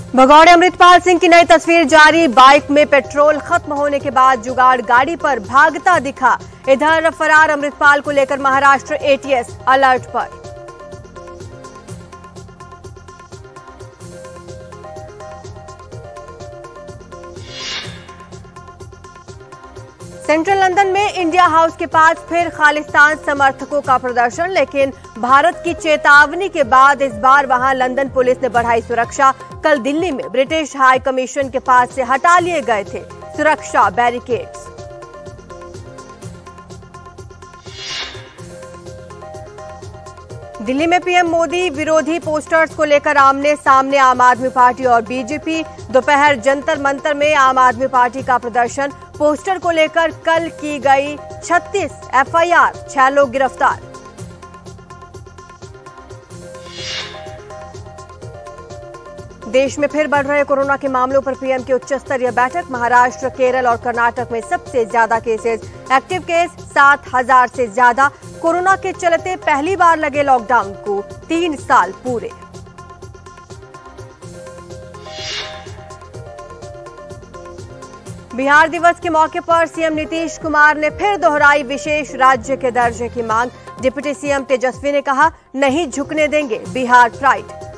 भगौड़े अमृतपाल सिंह की नई तस्वीर जारी। बाइक में पेट्रोल खत्म होने के बाद जुगाड़ गाड़ी पर भागता दिखा। इधर फरार अमृतपाल को लेकर महाराष्ट्र एटीएस अलर्ट पर। सेंट्रल लंदन में इंडिया हाउस के पास फिर खालिस्तान समर्थकों का प्रदर्शन, लेकिन भारत की चेतावनी के बाद इस बार वहां लंदन पुलिस ने बढ़ाई सुरक्षा। कल दिल्ली में ब्रिटिश हाई कमीशन के पास से हटा लिए गए थे सुरक्षा बैरिकेड्स। दिल्ली में पीएम मोदी विरोधी पोस्टर्स को लेकर आमने सामने आम आदमी पार्टी और बीजेपी। दोपहर जंतर मंतर में आम आदमी पार्टी का प्रदर्शन। पोस्टर को लेकर कल की गई 36 एफआईआर, 6 लोग गिरफ्तार। देश में फिर बढ़ रहे कोरोना के मामलों पर पीएम की उच्च स्तरीय बैठक। महाराष्ट्र, केरल और कर्नाटक में सबसे ज्यादा केसेस। एक्टिव केस 7,000 से ज्यादा। कोरोना के चलते पहली बार लगे लॉकडाउन को 3 साल पूरे। बिहार दिवस के मौके पर सीएम नीतीश कुमार ने फिर दोहराई विशेष राज्य के दर्जे की मांग। डिप्टी सीएम तेजस्वी ने कहा, नहीं झुकने देंगे बिहार प्राइड।